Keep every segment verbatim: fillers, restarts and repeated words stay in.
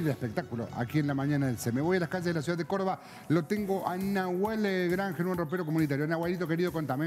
y de espectáculo aquí en la mañana del C. Me voy a las calles de la ciudad de Córdoba, lo tengo a Nahuel Granja, en un ropero comunitario. Nahuelito, querido, contame.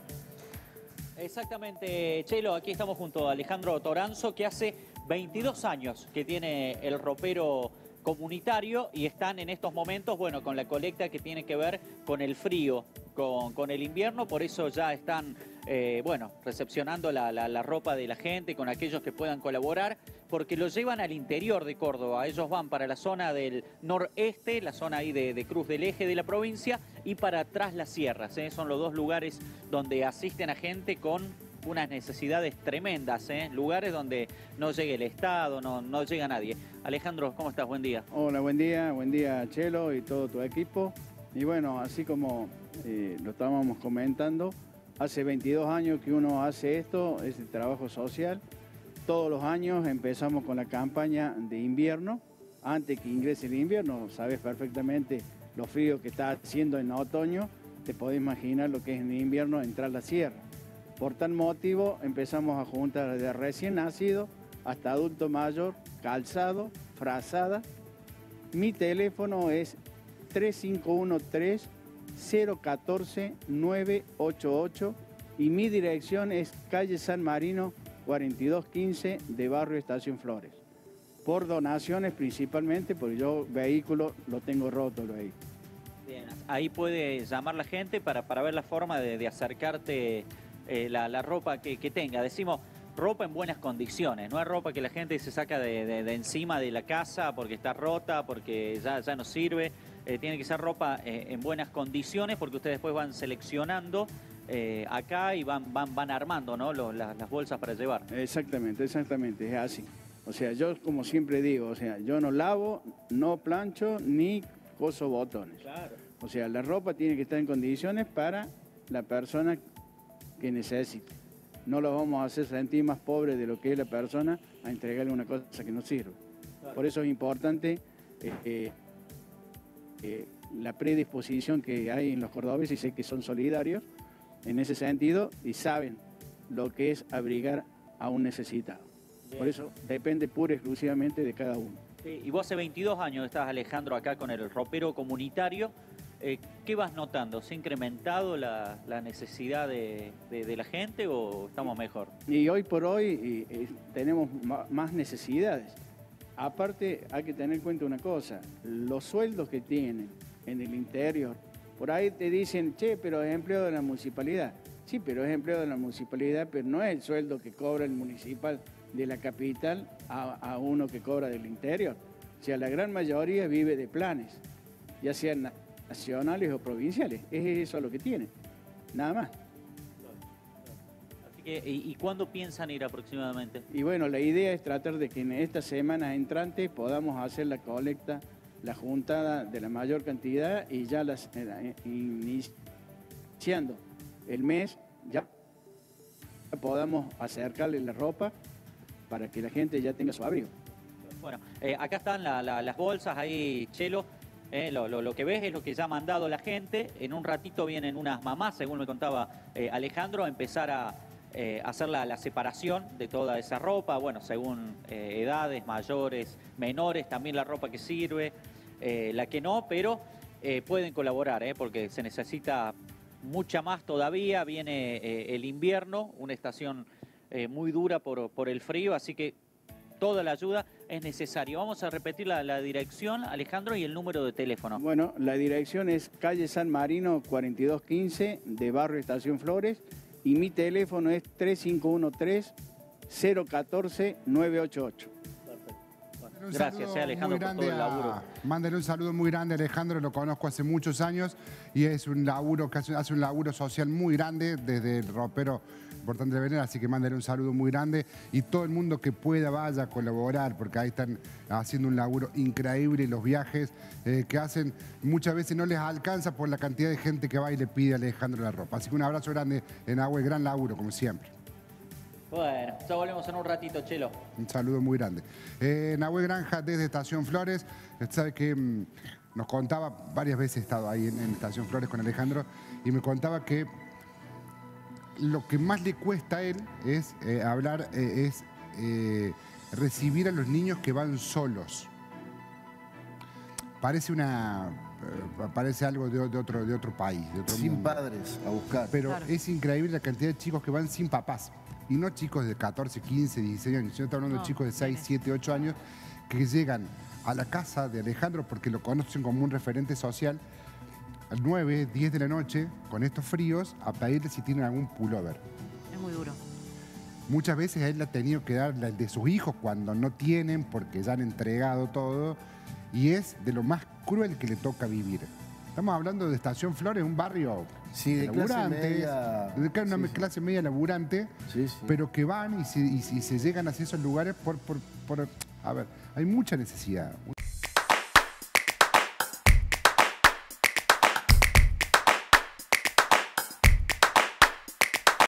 Exactamente, Chelo, aquí estamos junto a Alejandro Toranzo, que hace veintidós años que tiene el ropero comunitario y están en estos momentos, bueno, con la colecta que tiene que ver con el frío, con, con el invierno, por eso ya están, eh, bueno, recepcionando la, la, la ropa de la gente, con aquellos que puedan colaborar, porque lo llevan al interior de Córdoba. Ellos van para la zona del noreste, la zona ahí de, de Cruz del Eje de la provincia, y para atrás las sierras, ¿eh? Son los dos lugares donde asisten a gente con unas necesidades tremendas, ¿eh? Lugares donde no llegue el Estado, no, no llega nadie. Alejandro, ¿cómo estás? Buen día. Hola, buen día, buen día Chelo y todo tu equipo. Y bueno, así como eh, lo estábamos comentando, hace veintidós años que uno hace esto, es el trabajo social. Todos los años empezamos con la campaña de invierno. Antes que ingrese el invierno, sabes perfectamente lo frío que está haciendo en otoño, te podés imaginar lo que es en invierno entrar a la sierra. Por tal motivo empezamos a juntar desde recién nacido hasta adulto mayor, calzado, frazada. Mi teléfono es tres cinco uno tres, cero uno cuatro, nueve ocho ocho y mi dirección es calle San Marino cuarenta y dos quince de Barrio Estación Flores. Por donaciones principalmente, porque yo vehículo lo tengo roto el vehículo. Bien, ahí puede llamar la gente para, para ver la forma de, de acercarte eh, la, la ropa que, que tenga. Decimos ropa en buenas condiciones, no es ropa que la gente se saca de, de, de encima de la casa porque está rota, porque ya, ya no sirve. Eh, tiene que ser ropa eh, en buenas condiciones, porque ustedes después van seleccionando eh, acá y van, van, van armando, ¿no? Los, las, las bolsas para llevar. Exactamente, exactamente, es así. O sea, yo como siempre digo, o sea, yo no lavo, no plancho ni coso botones. Claro. O sea, la ropa tiene que estar en condiciones para la persona que necesite. No lo vamos a hacer sentir más pobre de lo que es la persona a entregarle una cosa que no sirve. Claro. Por eso es importante eh, eh, eh, la predisposición que hay en los cordobeses, y sé que son solidarios en ese sentido y saben lo que es abrigar a un necesitado. Bien. Por eso depende pura y exclusivamente de cada uno. Sí, y vos hace veintidós años estás, Alejandro, acá con el ropero comunitario. Eh, ¿Qué vas notando? ¿Se ha incrementado la, la necesidad de, de, de la gente o estamos mejor? Y hoy por hoy y, y tenemos más necesidades. Aparte hay que tener en cuenta una cosa, los sueldos que tienen en el interior, por ahí te dicen, che, pero es empleado de la municipalidad. Sí, pero es empleado de la municipalidad, pero no es el sueldo que cobra el municipal de la capital a, a uno que cobra del interior. O sea, la gran mayoría vive de planes, ya sean nacionales o provinciales. Es eso lo que tienen, nada más. Así que, ¿y, y cuándo piensan ir aproximadamente? Y bueno, la idea es tratar de que en esta semana entrante podamos hacer la colecta, la juntada de la mayor cantidad y ya las, eh, iniciando el mes ya podamos acercarle la ropa para que la gente ya tenga su abrigo. Bueno, eh, acá están la, la, las bolsas, ahí, Chelo. Eh, lo, lo, lo que ves es lo que ya ha mandado la gente. En un ratito vienen unas mamás, según me contaba eh, Alejandro, a empezar a eh, hacer la, la separación de toda esa ropa. Bueno, según eh, edades, mayores, menores, también la ropa que sirve, eh, la que no, pero eh, pueden colaborar, eh, porque se necesita mucha más todavía. Viene eh, el invierno, una estación eh, muy dura por, por el frío, así que toda la ayuda es necesaria. Vamos a repetir la, la dirección, Alejandro, y el número de teléfono. Bueno, la dirección es calle San Marino cuarenta y dos quince de Barrio Estación Flores y mi teléfono es tres cinco uno tres, cero uno cuatro, nueve ocho ocho. Gracias, eh, Alejandro, por todo el laburo. A... Mándale un saludo muy grande a Alejandro, lo conozco hace muchos años y es un laburo que hace, hace un laburo social muy grande desde el ropero importante de Venera, así que mándale un saludo muy grande y todo el mundo que pueda vaya a colaborar, porque ahí están haciendo un laburo increíble y los viajes eh, que hacen muchas veces no les alcanza por la cantidad de gente que va y le pide a Alejandro la ropa. Así que un abrazo grande en Nahuel, gran laburo como siempre. Bueno, ya volvemos en un ratito, Chelo. Un saludo muy grande. Eh, Nahuel Granja desde Estación Flores. Usted sabe que mmm, nos contaba, varias veces he estado ahí en, en Estación Flores con Alejandro, y me contaba que lo que más le cuesta a él es eh, hablar, eh, es eh, recibir a los niños que van solos. parece una eh, parece algo de, de otro, de otro país, de otro Sin mundo. padres a buscar. Pero Claro. es increíble la cantidad de chicos que van sin papás. Y no chicos de catorce, quince, dieciséis años. Yo estoy hablando No, de chicos de seis, nenes. siete, ocho años que llegan a la casa de Alejandro porque lo conocen como un referente social a nueve, diez de la noche, con estos fríos, a pedirle si tienen algún pullover. Es muy duro. Muchas veces a él le ha tenido que dar el de sus hijos cuando no tienen porque ya han entregado todo. Y es de lo más cruel que le toca vivir. Estamos hablando de Estación Flores, un barrio Sí, de clase laburantes, media. de ca- una Sí, sí. clase media laburante, Sí, sí. pero que van y se, y se- y se llegan hacia esos lugares por, por, por... A ver, hay mucha necesidad.